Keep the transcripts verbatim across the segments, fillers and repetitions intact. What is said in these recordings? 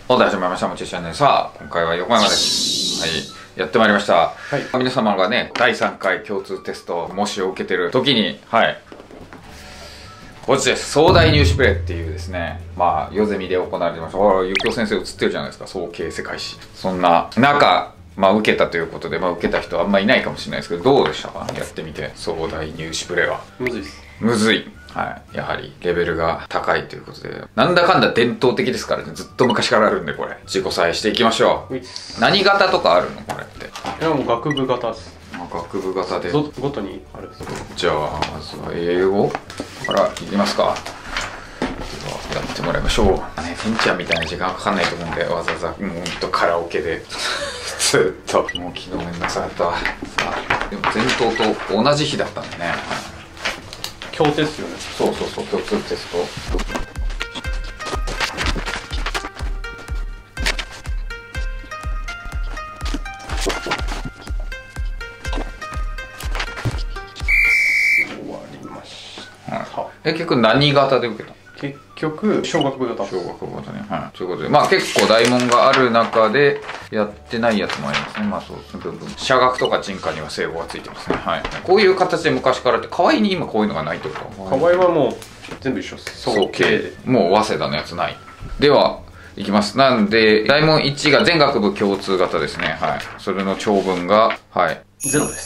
お題始めました。もちチャンネル。さあ、今回は横山です。はい。やってまいりました。はい。皆様がね、だいさんかい共通テスト、模試を受けてる時に、はい。こっちです。壮大入試プレイっていうですね、まあ、夜ゼミで行われてました。ほら、ゆきお先生映ってるじゃないですか。早慶世界史。そんな中、まあ、受けたということで、まあ、受けた人はあんまいないかもしれないですけど、どうでしたか？やってみて。壮大入試プレイは。 むずいです。 むずい。はい。やはり、レベルが高いということで。なんだかんだ伝統的ですからね。ずっと昔からあるんで、これ。自己採していきましょう。何型とかあるのこれって。 いや、もう学部型です。 学部型で。 ごとにあるんです。 じゃあ、まずは英語からいきますか。では、やってもらいましょう。ね、てんちゃんみたいな時間かかんないと思うんで、わざわざ、もうほんとカラオケで。ずっと。もう昨日めんどくさかったわ。でも、前頭と同じ日だったんでね。 共テストよね。 そうそうそう、共通テスト。 終わりました。 はい、え、結局何型で受けたの？ 結局、小学部型。 小学部型ね。はい。ということで、まあ結構大問がある中で、やってないやつもありますね。まあそうですね。部分。社学とか人科には正語がついてますね。はい。こういう形で昔からって、河合に今こういうのがないってこと？ 河合はもう、全部一緒です。 そう、K。もう早稲田のやつない。では、いきます。なんで、大問いちが全学部共通型ですね。はい。それの長文が、はい。 ゼロです。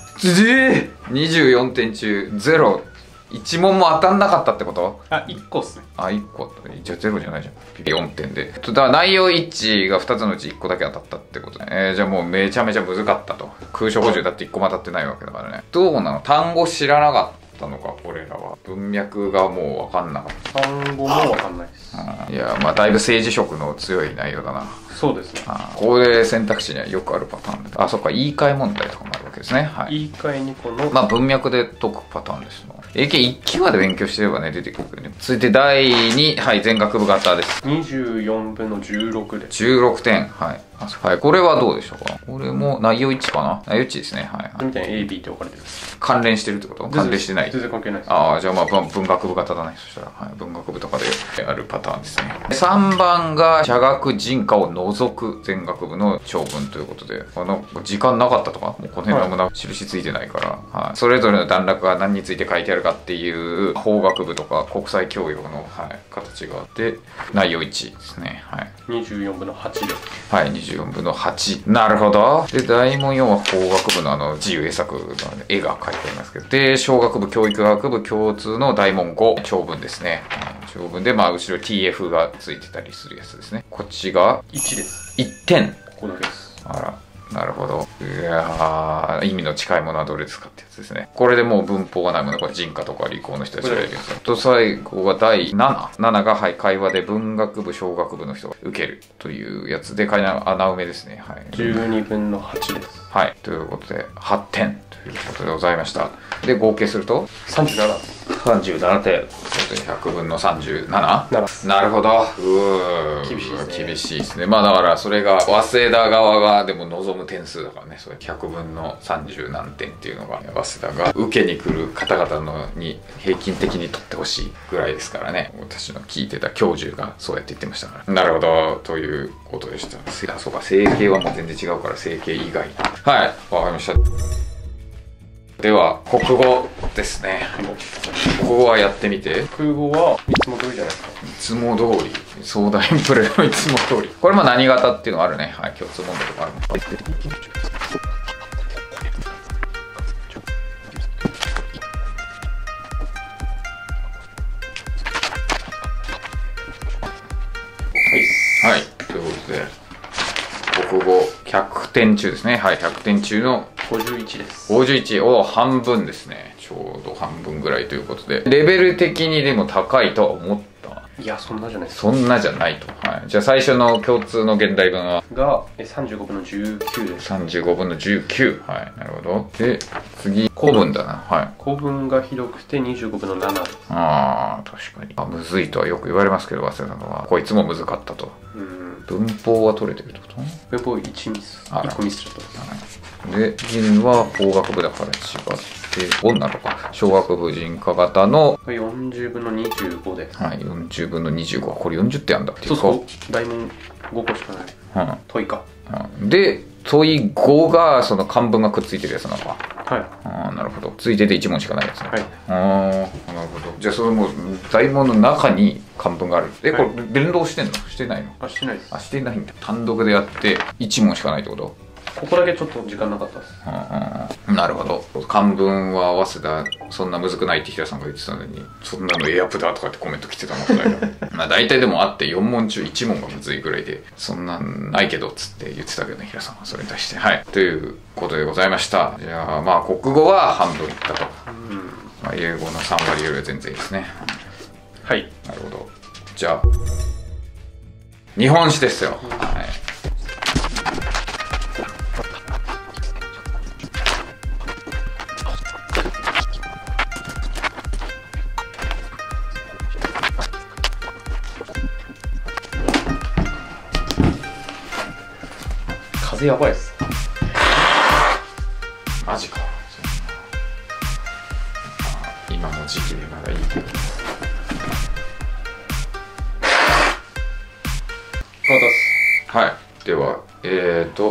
えぇ !にじゅうよんてん中ゼロ。いち問も当たんなかったってこと？ あ、いっこっすね。 あ、いっこだった。じゃあゼロじゃないじゃん。よんてんで。だから内容一致がふたつのうちいっこだけ当たったってことね。えー、じゃあもうめちゃめちゃ難かったと。空所補充だっていっこも当たってないわけだからね。どうなの？単語知らなかったのか、これらは。文脈がもう分かんなかった。 単語も分かんないです。 いや、まあだいぶ政治色の強い内容だな。 そうですね。 これ選択肢にはよくあるパターンで。あ、そっか、言い換え問題とかもあるわけですね。はい。 言い換えにこの。 まあ文脈で解くパターンですの。英検いっきまで勉強してればね、出てくるね。続いてだいに、はい、全学部型です。 にじゅうよんぶんのじゅうろくです。 じゅうろくてん。はい。はい、これはどうでしょうか？これも内容一致かな？内容一致ですね。はい、はい。 みたいに エービー って分かれてる。 関連してるってこと？関連してない。 全然関係ないです。 ああ、じゃあまあ文学部型だね。そしたら、はい、文学部とかであるパターンですね。さんばんが社学人科を除く全学部の長文ということで、あの時間なかったとか、もうこの辺何もな、印ついてないから、はい、それぞれの段落が何について書いてあるかっていう法学部とか国際教養の、はい、形があって、内容一致ですね。はい。 にじゅうよんぶんのはちです。 はい、にじゅうよんぶんのはち。なるほど。で、大問よんは法学部のあの自由英作の絵が描いてありますけど、で、小学部教育学部共通の大問ご、長文ですね。長文で、まあ、後ろ ティーエフ がついてたりするやつですね。こっちがいちです。 いってん。 ここだけです。 あら。なるほど。いやー、意味の近いものはどれですかってやつですね。これでもう文法がないもの、これ人科とか理工の人たちがいるやつ。と、最後がだいなな。ななが、はい、会話で文学部、小学部の人が受けるというやつで、穴埋めですね。はい。 じゅうにぶんのはちです。 はい。ということで、はってんということでございました。で、合計するとさんじゅうなな。 さんじゅうななてん。ひゃくぶんのさんじゅうなな？ なな。 なるほど。うー厳しいですね。 厳しいですね。まあだからそれが早稲田側がでも望む点数だからね。それひゃくぶんのさんじゅう何点っていうのが早稲田が受けに来る方々のに平均的に取ってほしいぐらいですからね。私の聞いてた教授がそうやって言ってましたから。なるほど。ということでした。あ、そうか。整形はもう全然違うから整形以外。はい。わかりました。では、国語ですね。国語はやってみて。 国語はいつも通りじゃないですか。 いつも通り。壮大プレイのいつも通り。これも何型っていうのがあるね。はい、共通問題とかあるの。はい。ということで、国語ひゃくてん中ですね。はい、ひゃくてん中のごじゅういちです。 ごじゅういちを半分ですね。ちょうど半分ぐらいということで。レベル的にでも高いとは思った。 いや、そんなじゃないです。 そんなじゃないと。はい。じゃあ最初の共通の現代文はがさんじゅうごぶんのじゅうきゅうです。 さんじゅうごぶんのじゅうきゅう。はい。なるほど。で、次、古文だな。はい。 古文がひどくてにじゅうごぶんのななです。 ああ、確かに。あ、むずいとはよく言われますけど、早稲田のは。こいつもむずかったと。 うん。 文法は取れてるってこと？ 文法いちミス。いっこミスしちゃったんです。 で、人は法学部だから違って、ごなのか。小学部人科型のよんじゅうぶんのにじゅうごです。 はい、よんじゅうぶんのにじゅうご。これよんじゅってんあんだっていうそうそう。大問ごこしかない。 うん、 問いか。 うん、で問いごがその漢文がくっついてるやつなのか。 はい。 ああ、なるほど。ついてていち問しかないやつね。 はい。 ああ、なるほど。じゃあそれも大問の中に漢文がある。え、これ連動してんの？してないの？ あ、してないです。 あ、してないんだ。単独でやっていち問しかないってこと？ ここだけちょっと時間なかったです。 うんうん、なるほど。漢文は早稲田そんなむずくないって平さんが言ってたのに、そんなのエアプだとかってコメント来てたのこの間。まあ大体でもあってよん問中いち問がむずいぐらいで、そんなんないけどっつって言ってたけどね、平さんはそれに対して。はい。ということでございました。じゃあまあ国語は半分いったと。うん、まあ、英語のさん割よりは全然いいですね。 はい。 なるほど。じゃあ日本史ですよ。はい。 風やばいっす。 マジか。今の時期でまだいいけど。はい。ではえーと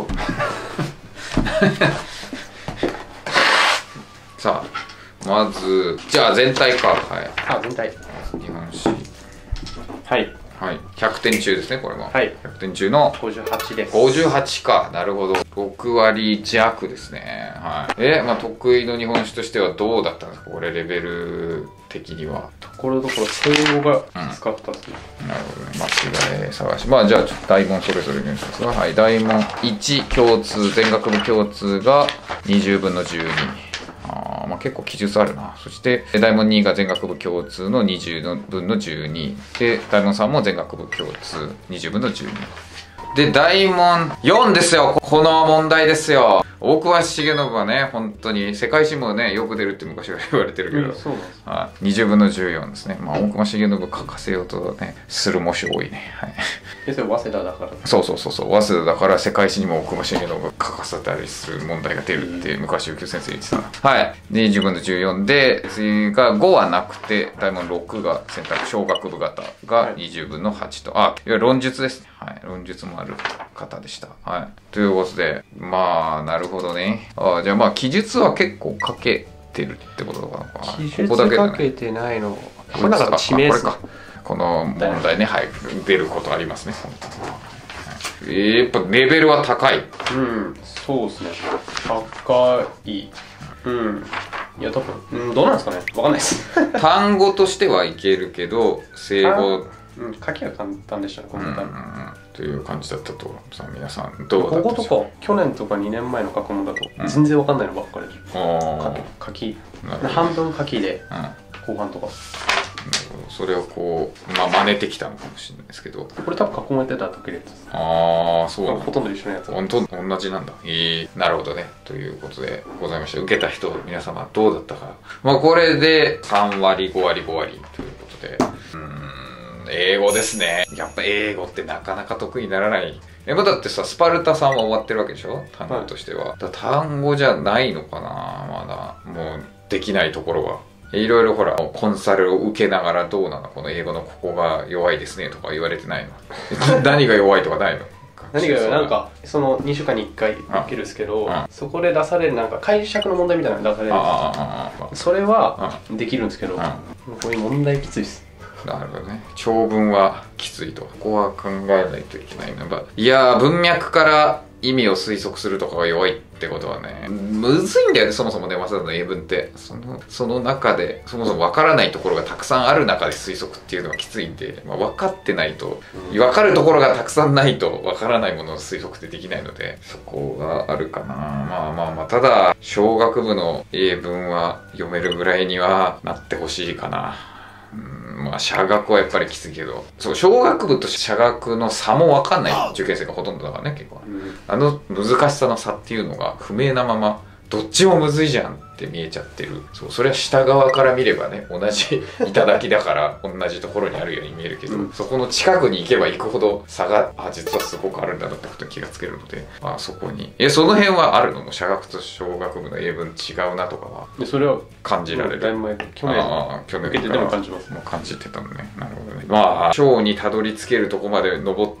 さあまずじゃあ全体か。はい。 あ、全体。 日本史。 はい。 はい、ひゃくてん中ですね、これも。 はい。 ひゃくてん中のごじゅうはちです。 ごじゅうはちか、なるほど。ろく割弱ですね。はい。え、まあ、得意の日本史としてはどうだったんですか、これ、レベル的には。 ところどころ、敬語がきつかったですね。 うん、なるほどね。間違い探し。まあ、じゃあ、ちょっと大問それぞれにしますが、はい。大問いち共通、全学部共通がにじゅうぶんのじゅうに。あまあ、結構記述あるな。そして大問にが全学部共通のにじゅうぶんのじゅうにで、大問さんも全学部共通にじゅうぶんのじゅうにで、大問よんですよ。この問題ですよ。大隈重信はね、本当に世界史もねよく出るって昔は言われてるけど、うん、 そうなんです、 はい、にじゅうぶんのじゅうよんですね。まあ、大隈重信書かせようとねする模試多いね。はい。 え、それ早稲田だから。 そうそうそうそう、早稲田だから世界史にも大隈重信が書かせたりする問題が出るって昔宇宙先生言ってたな。はい。にじゅうぶんのじゅうよんで、次がごはなくて、大問ろくが選択小学部型がにじゅうぶんのはちと、はい、あ、いわゆる論述ですね。はい。論述もある方でした。はい。ということで、まあ、なるほどね。あ、じゃあまあ、記述は結構書けてるってことなのかな。 記述書けてないの。これだから地名ですか。 この問題ね、はい、出ることありますね。はい、やっぱレベルは高い。 うん、そうですね。高い。うん。いや、多分、うん、どうなんですかね。わかんないです。 単語としてはいけるけど、正語。 うん、書きは簡単でしたね、この問題。うんうんうん、 という感じだったと、さあ皆さんどうだったこことか去年とかにねんまえの過去問だと全然わかんないのばっかりでしょ。書き半分書きで、うん、後半とか。 それをこう、まあ、真似てきたのかもしれないですけど、 これ多分過去問やってたら解けるやつです。 ああ、そうなんだ。 ほとんど一緒のやつ。 本当同じなんだ。えー、なるほどね。ということでございました。受けた人皆様どうだったか。まあこれでさん割ご割ご割ということで、うーん、英語ですね。やっぱ英語ってなかなか得意にならない。え、まあ、だってさ、スパルタさんは終わってるわけでしょ、単語としては。はい、だ単語じゃないのかな、まだ。もうできないところは。いろいろほら、コンサルを受けながらどうなの、この英語のここが弱いですねとか言われてないの。何が弱いとかないの。 何がなんかそのにしゅうかんにいっかい受けるんですけど、そこで出されるなんか解釈の問題みたいなのが出されるんです。それはできるんですけど、こういう問題きついです。 なるほどね。長文はきついと。ここは考えないといけないな。いやー、文脈から意味を推測するとかが弱いってことはね、むずいんだよね、そもそもね、早稲田の英文って。その、その中で、そもそも分からないところがたくさんある中で推測っていうのはきついんで、まあ、分かってないと、分かるところがたくさんないと分からないものの推測ってできないので、そこがあるかな。まあまあまあ、ただ、小学部の英文は読めるぐらいにはなってほしいかな。うん、まあ社学はやっぱりきついけど、そう、小学部と社学の差も分かんない受験生がほとんどだからね、結構、うん、あの難しさの差っていうのが不明なままどっちもむずいじゃんって見えちゃってる。そう、それは下側から見ればね、同じ頂だから同じところにあるように見えるけど、うん、そこの近くに行けば行くほど差が、あ、実はすごくあるんだなってことに気がつけるので、まあそこに、え、その辺はあるの？もう社学と小学部の英文違うなとかは。 で、それは感じられる。 だいぶ前、去年、あ去年受けてでも感じます。 もう感じてたのね。なるほどね。まあ、小にたどり着けるとこまで登って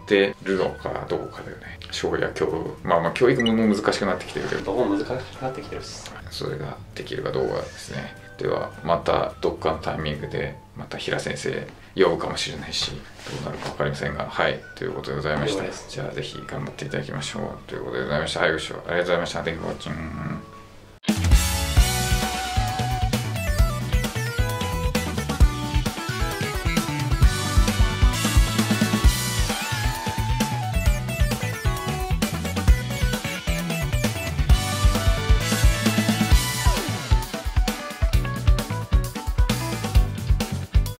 ってるのかどうかだよね。小や教まあまあ教育も難しくなってきてるけど、 どうも難しくなってきてるし、 それができるかどうかですね。ではまたどっかのタイミングでまた平先生呼ぶかもしれないし、どうなるか分かりませんが、はいということでございました。じゃあぜひ頑張っていただきましょうということでございました。はい、ご視聴ありがとうございました。Thank you for watching.